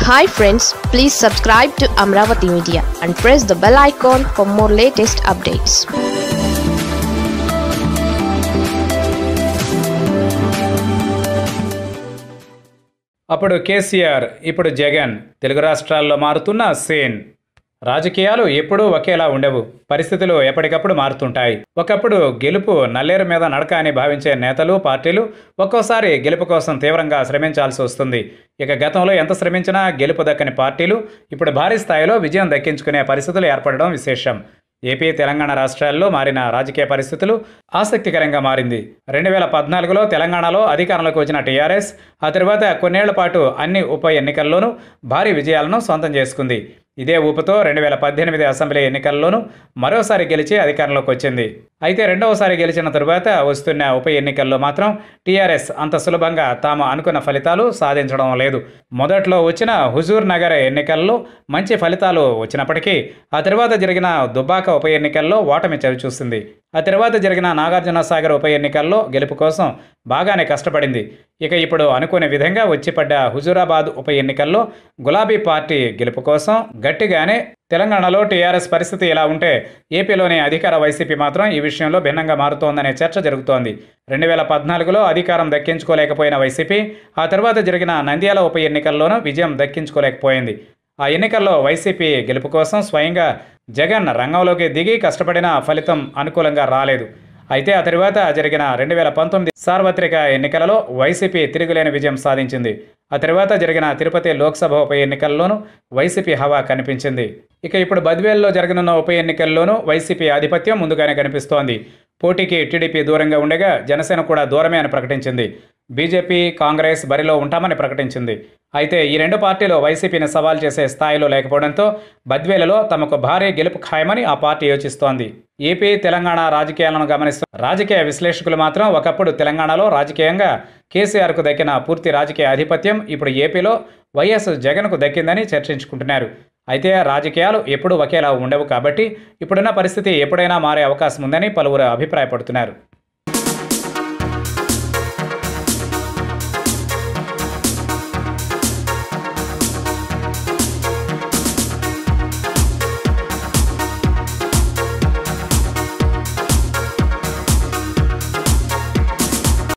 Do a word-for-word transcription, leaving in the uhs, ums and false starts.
Hi friends, please subscribe to Amravati Media and press the bell icon for more latest updates. అప్పుడు కేసీఆర్, ఇప్పుడు జగన్, తెలుగు రాష్ట్రాల్లో మారుతున్న scene. రాజకీయాలు ఎప్పుడూ ఒకేలా ఉండవు. పరిస్థితులు ఎప్పటికప్పుడు మారుతుంటాయి. ఒకప్పుడు గెలుపు నల్లేరు మీద నడక అని భావించే నేతలు, పార్టీలు ఒక్కోసారి గెలుపు కోసం తీవ్రంగా శ్రమించాల్సి వస్తుంది. ఇక గతంలో ఎంత శ్రమించినా గెలుపు దక్కని పార్టీలు ఇప్పుడు భారీ స్థాయిలో విజయం దక్కించుకునే పరిస్థితులు ఏర్పడడం విశేషం. ఏపీ, తెలంగాణ రాష్ట్రాల్లో మారిన రాజకీయ పరిస్థితులు ఆసక్తికరంగా మారింది. రెండు వేల పద్నాలుగులో తెలంగాణలో అధికారంలోకి వచ్చిన టీఆర్ఎస్ ఆ తర్వాత కొన్నేళ్ల పాటు అన్ని ఉప ఎన్నికల్లోనూ భారీ విజయాలను సొంతం చేసుకుంది. ఇదే ఊపుతో రెండు వేల పద్దెనిమిది అసెంబ్లీ ఎన్నికల్లోనూ మరోసారి గెలిచి అధికారంలోకి వచ్చింది. అయితే రెండవసారి గెలిచిన తరువాత వస్తున్న ఉప ఎన్నికల్లో మాత్రం టీఆర్ఎస్ అంత సులభంగా తాము అనుకున్న ఫలితాలు సాధించడం లేదు. మొదట్లో వచ్చిన హుజూర్ నగర్ ఎన్నికల్లో మంచి ఫలితాలు వచ్చినప్పటికీ ఆ తర్వాత జరిగిన దుబ్బాక ఉప ఎన్నికల్లో ఓటమి చవిచూసింది. ఆ తర్వాత జరిగిన నాగార్జున సాగర్ ఉప ఎన్నికల్లో గెలుపు కోసం బాగానే కష్టపడింది. ఇక ఇప్పుడు అనుకునే విధంగా వచ్చిపడ్డ హుజూరాబాద్ ఉప ఎన్నికల్లో గులాబీ పార్టీ గెలుపు కోసం గట్టిగానే తెలంగాణలో టీఆర్ఎస్ పరిస్థితి ఇలా ఉంటే ఏపీలోని అధికార వైసీపీ మాత్రం ఈ విషయంలో భిన్నంగా మారుతోందనే చర్చ జరుగుతోంది. రెండు వేల పద్నాలుగులో అధికారం దక్కించుకోలేకపోయిన వైసీపీ ఆ తర్వాత జరిగిన నంద్యాల ఉప ఎన్నికల్లోనూ విజయం దక్కించుకోలేకపోయింది. ఆ ఎన్నికల్లో వైసీపీ గెలుపు కోసం స్వయంగా జగన్ రంగంలోకి దిగి కష్టపడిన ఫలితం అనుకూలంగా రాలేదు. అయితే ఆ తర్వాత జరిగిన రెండు వేల పంతొమ్మిది సార్వత్రిక ఎన్నికలలో వైసీపీ తిరుగులేని విజయం సాధించింది. ఆ తర్వాత జరిగిన తిరుపతి లోక్సభ ఉప ఎన్నికల్లోనూ వైసీపీ హవా కనిపించింది. ఇక ఇప్పుడు బద్వేల్లో జరగనున్న ఉప ఎన్నికల్లోనూ వైసీపీ ఆధిపత్యం ముందుగానే కనిపిస్తోంది. పోటీకి టీడీపీ దూరంగా ఉండగా జనసేన కూడా దూరమే అని ప్రకటించింది. బీజేపీ, కాంగ్రెస్ బరిలో ఉంటామని ప్రకటించింది. అయితే ఈ రెండు పార్టీలు వైసీపీని సవాల్ చేసే స్థాయిలో లేకపోవడంతో బద్వేలలో తమకు భారీ గెలుపు ఖాయమని ఆ పార్టీ యోచిస్తోంది. ఏపీ, తెలంగాణ రాజకీయాలను గమనిస్తున్న రాజకీయ విశ్లేషకులు మాత్రం ఒకప్పుడు తెలంగాణలో రాజకీయంగా కేసీఆర్కు దక్కిన పూర్తి రాజకీయ ఆధిపత్యం ఇప్పుడు ఏపీలో వైఎస్ జగన్కు దక్కిందని చర్చించుకుంటున్నారు. అయితే రాజకీయాలు ఎప్పుడూ ఒకేలా ఉండవు కాబట్టి ఇప్పుడున్న పరిస్థితి ఎప్పుడైనా మారే అవకాశం ఉందని పలువురు అభిప్రాయపడుతున్నారు.